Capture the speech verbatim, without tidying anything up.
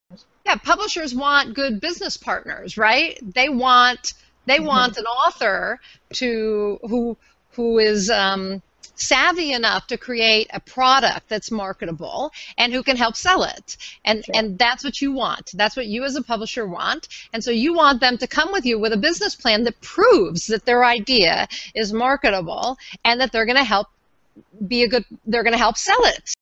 Yeah, publishers want good business partners, right? They want they Hmm. want an author to who who is um, savvy enough to create a product that's marketable and who can help sell it. And Sure. and that's what you want. That's what you as a publisher want. And so you want them to come with you with a business plan that proves that their idea is marketable and that they're going to help be a good they're going to help sell it.